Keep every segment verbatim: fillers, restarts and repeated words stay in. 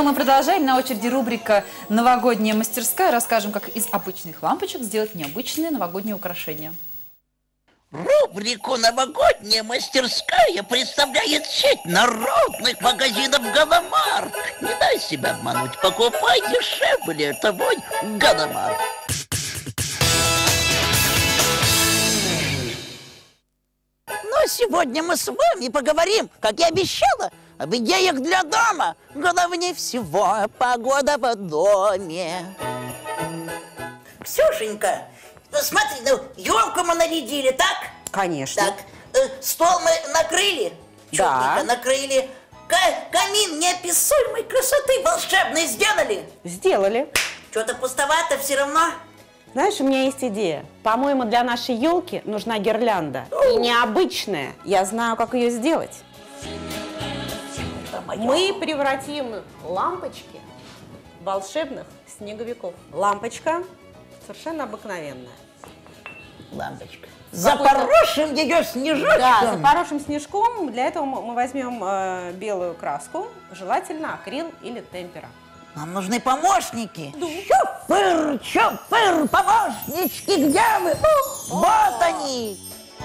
мы продолжаем. На очереди рубрика «Новогодняя мастерская». Расскажем, как из обычных лампочек сделать необычные новогодние украшения. Рубрику «Новогодняя мастерская» представляет сеть народных магазинов «Галамарт». Не дай себя обмануть, покупай дешевле, твой «Галамарт». Ну а сегодня мы с вами поговорим, как я обещала, об идеях для дома. Главнее всего погода в доме. Ксюшенька, ну смотри, ну елку мы нарядили, так? Конечно. Так, э, стол мы накрыли, Да. чудненько накрыли. Ка- камин неописуемой красоты волшебной сделали. Сделали. Что-то пустовато все равно. Знаешь, у меня есть идея. По-моему, для нашей елки нужна гирлянда. И необычная. Я знаю, как ее сделать. Мы превратим лампочки в волшебных снеговиков. Лампочка совершенно обыкновенная. Лампочка. Запорошим ее снежочком. Да, запорошим снежком. Для этого мы возьмем э, белую краску, желательно акрил или темпера. Нам нужны помощники. Чуфыр, чуфыр, помощнички, где вы? Вот они.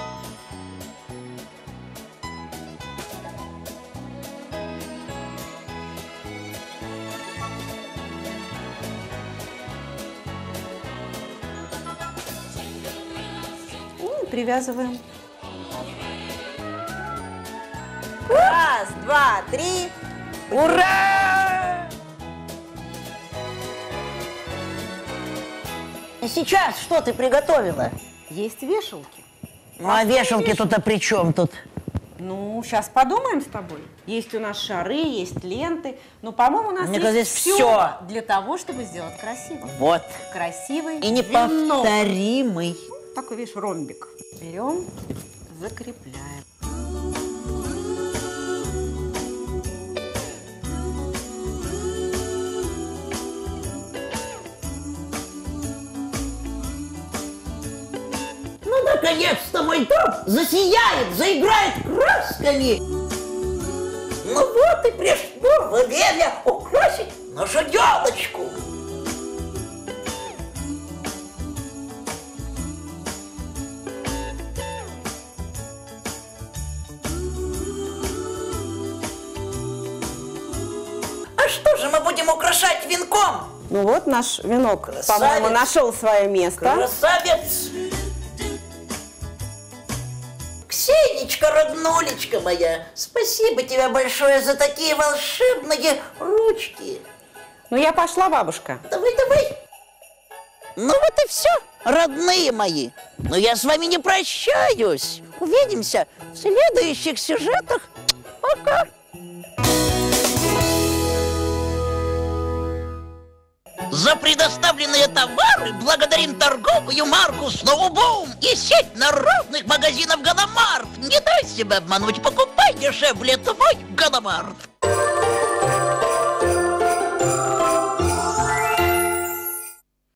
И привязываем. Раз, два, три. Ура! И сейчас что ты приготовила? Есть вешалки. Ну а вешалки тут-то при чем тут? Ну, сейчас подумаем с тобой. Есть у нас шары, есть ленты. Но, по-моему, у нас Мне есть кажется, все всё. для того, чтобы сделать красиво. Вот. Красивый И венок. неповторимый. Такой, видишь, ромбик. Берем, закрепляем. Ну, наконец-то мой дом засияет, заиграет красками. Ну вот и пришло время украсить нашу елочку. А что же мы будем украшать венком? Ну вот наш венок, Красавец. по-моему, нашел свое место. Красавец! Ксенечка, роднулечка моя, спасибо тебе большое за такие волшебные ручки. Ну, я пошла, бабушка. Давай, давай. Ну вот и все, родные мои. Но я с вами не прощаюсь. Увидимся в следующих сюжетах. Пока. За предоставленные товары благодарим торговую марку Сноубум и сеть народных магазинов «Галамарт». Не дай себя обмануть, покупай дешевле, твой «Галамарт».